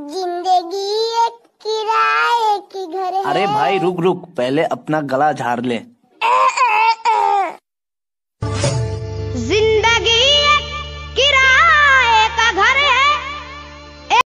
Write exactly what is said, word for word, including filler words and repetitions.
जिंदगी एक किराए की घर है। अरे भाई रुक रुक, पहले अपना गला झाड़ ले।